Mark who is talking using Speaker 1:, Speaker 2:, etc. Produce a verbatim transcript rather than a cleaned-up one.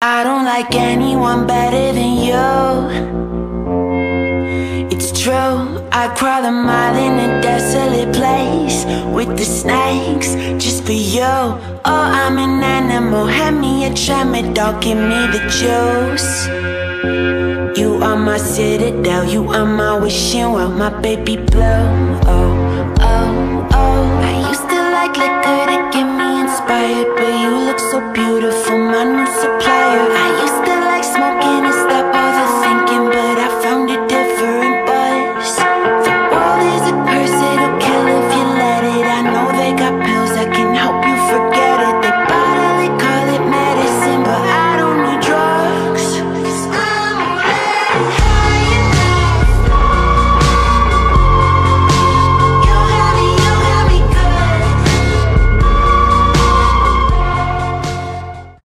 Speaker 1: I don't like anyone better than you. It's true, I crawl a mile in a desolate place with the snakes just for you. Oh, I'm an animal, hand me a tramadol, give me the juice. You are my citadel, you are my wishing well, my baby blue. Oh,